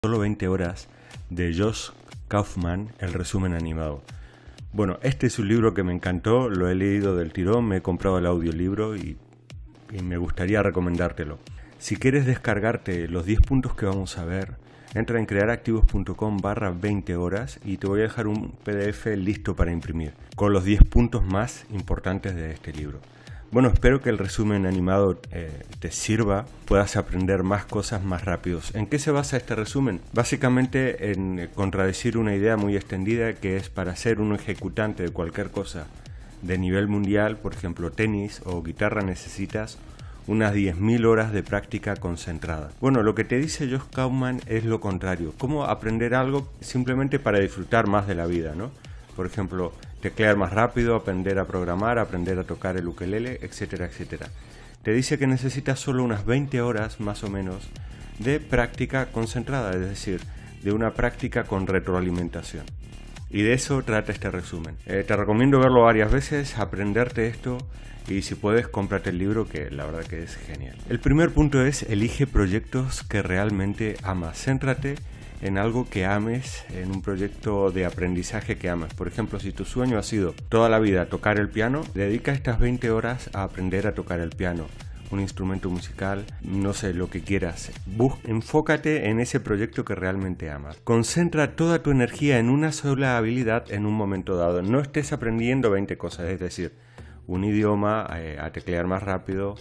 Solo 20 horas de Josh Kaufman, el resumen animado. Bueno, este es un libro que me encantó, lo he leído del tirón, me he comprado el audiolibro y me gustaría recomendártelo. Si quieres descargarte los 10 puntos que vamos a ver, entra en crearactivos.com/20 horas y te voy a dejar un PDF listo para imprimir, con los 10 puntos más importantes de este libro. Bueno, espero que el resumen animado te sirva, puedas aprender más cosas más rápidos. ¿En qué se basa este resumen? Básicamente en contradecir una idea muy extendida que es para ser un ejecutante de cualquier cosa de nivel mundial, por ejemplo tenis o guitarra, necesitas unas 10.000 horas de práctica concentrada. Bueno, lo que te dice Josh Kaufman es lo contrario. ¿Cómo aprender algo simplemente para disfrutar más de la vida, ¿no? Por ejemplo, teclear más rápido, aprender a programar, aprender a tocar el ukelele, etcétera, etcétera. Te dice que necesitas solo unas 20 horas más o menos de práctica concentrada, es decir, de una práctica con retroalimentación. Y de eso trata este resumen. Te recomiendo verlo varias veces, aprenderte esto y si puedes, cómprate el libro, que la verdad que es genial. El primer punto es: elige proyectos que realmente amas. Céntrate en algo que ames, en un proyecto de aprendizaje que ames. Por ejemplo, si tu sueño ha sido toda la vida tocar el piano, dedica estas 20 horas a aprender a tocar el piano, un instrumento musical, no sé, lo que quieras. Enfócate en ese proyecto que realmente amas. Concentra toda tu energía en una sola habilidad en un momento dado. No estés aprendiendo 20 cosas, es decir, un idioma, a teclear más rápido,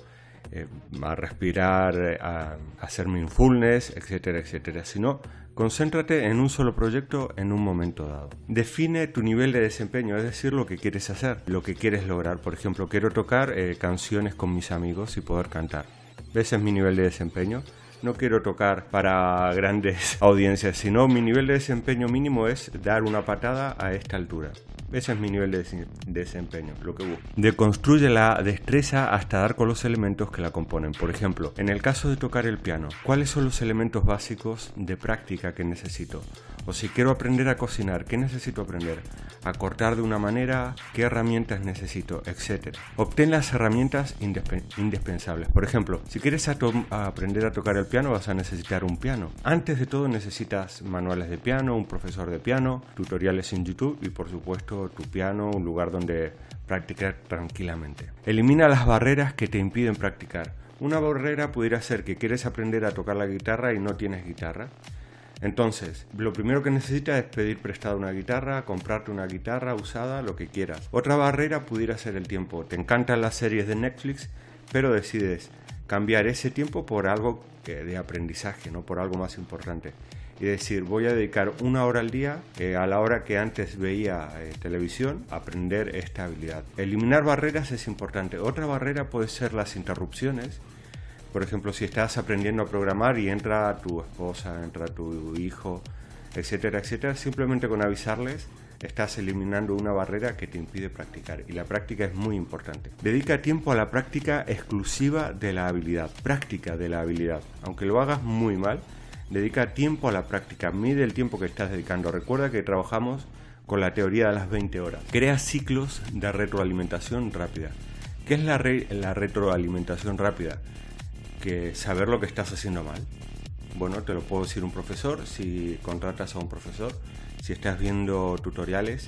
a respirar, a hacer mindfulness, etcétera, etcétera. Sino, concéntrate en un solo proyecto en un momento dado. Define tu nivel de desempeño, es decir, lo que quieres hacer, lo que quieres lograr. Por ejemplo, quiero tocar canciones con mis amigos y poder cantar. Ese es mi nivel de desempeño. No quiero tocar para grandes audiencias, sino mi nivel de desempeño mínimo es dar una patada a esta altura. Ese es mi nivel de desempeño, lo que busco. Deconstruye la destreza hasta dar con los elementos que la componen. Por ejemplo, en el caso de tocar el piano, ¿cuáles son los elementos básicos de práctica que necesito? O si quiero aprender a cocinar, ¿qué necesito aprender? A cortar de una manera, ¿qué herramientas necesito? Etcétera. Obtén las herramientas indispensables. Por ejemplo, si quieres aprender a tocar el piano, vas a necesitar un piano. Antes de todo necesitas manuales de piano, un profesor de piano, tutoriales en YouTube y por supuesto tu piano, un lugar donde practicar tranquilamente. Elimina las barreras que te impiden practicar. Una barrera pudiera ser que quieres aprender a tocar la guitarra y no tienes guitarra. Entonces, lo primero que necesitas es pedir prestada una guitarra, comprarte una guitarra usada, lo que quieras. Otra barrera pudiera ser el tiempo. Te encantan las series de Netflix, pero decides cambiar ese tiempo por algo de aprendizaje, no por algo más importante. Y decir, voy a dedicar una hora al día, a la hora que antes veía televisión, a aprender esta habilidad. Eliminar barreras es importante. Otra barrera puede ser las interrupciones. Por ejemplo, si estás aprendiendo a programar y entra tu esposa, entra tu hijo, etcétera, etcétera, simplemente con avisarles estás eliminando una barrera que te impide practicar. Y la práctica es muy importante. Dedica tiempo a la práctica exclusiva de la habilidad. Práctica de la habilidad. Aunque lo hagas muy mal, dedica tiempo a la práctica. Mide el tiempo que estás dedicando. Recuerda que trabajamos con la teoría de las 20 horas. Crea ciclos de retroalimentación rápida. ¿Qué es la retroalimentación rápida? Que saber lo que estás haciendo mal. Bueno, te lo puedo decir un profesor, si contratas a un profesor, si estás viendo tutoriales,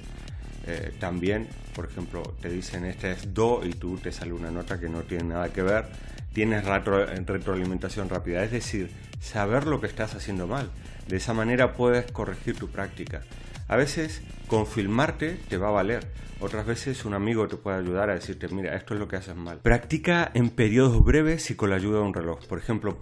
también, por ejemplo, te dicen este es do y tú te sale una nota que no tiene nada que ver, tienes retroalimentación rápida, es decir, saber lo que estás haciendo mal. De esa manera puedes corregir tu práctica. A veces con filmarte te va a valer, otras veces un amigo te puede ayudar a decirte, mira, esto es lo que haces mal. Practica en periodos breves y con la ayuda de un reloj. Por ejemplo,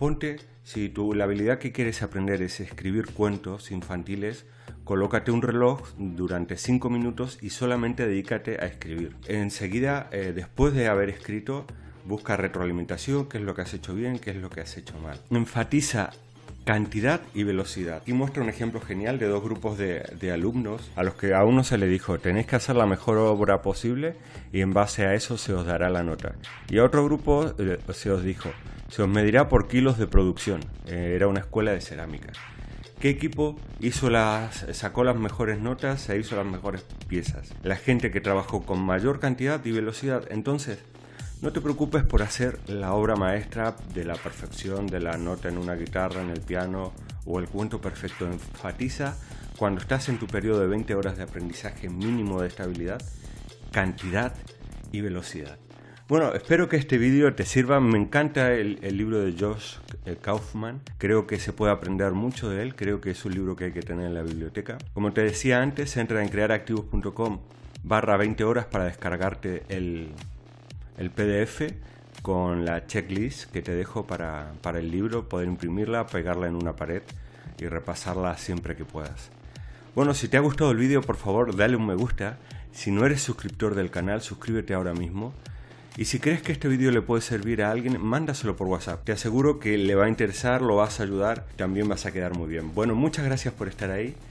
si la habilidad que quieres aprender es escribir cuentos infantiles, colócate un reloj durante 5 minutos y solamente dedícate a escribir. Enseguida, después de haber escrito, busca retroalimentación, qué es lo que has hecho bien, qué es lo que has hecho mal. Enfatiza cantidad y velocidad. Aquí muestra un ejemplo genial de dos grupos de alumnos a los que a uno se le dijo tenéis que hacer la mejor obra posible y en base a eso se os dará la nota. Y a otro grupo se os dijo se os medirá por kilos de producción. Era una escuela de cerámica. ¿Qué equipo sacó las mejores notas e hizo las mejores piezas? La gente que trabajó con mayor cantidad y velocidad. Entonces, no te preocupes por hacer la obra maestra de la perfección de la nota en una guitarra, en el piano o El cuento perfecto enfatiza, cuando estás en tu periodo de 20 horas de aprendizaje mínimo de estabilidad, cantidad y velocidad. Bueno, espero que este vídeo te sirva. Me encanta el libro de Josh Kaufman. Creo que se puede aprender mucho de él. Creo que es un libro que hay que tener en la biblioteca. Como te decía antes, entra en crearactivos.com/20 horas para descargarte el PDF con la checklist que te dejo para el libro, poder imprimirla, pegarla en una pared y repasarla siempre que puedas. Bueno, si te ha gustado el vídeo, por favor dale un me gusta. Si no eres suscriptor del canal, suscríbete ahora mismo. Y si crees que este vídeo le puede servir a alguien, mándaselo por WhatsApp. Te aseguro que le va a interesar, lo vas a ayudar, también vas a quedar muy bien. Bueno, muchas gracias por estar ahí.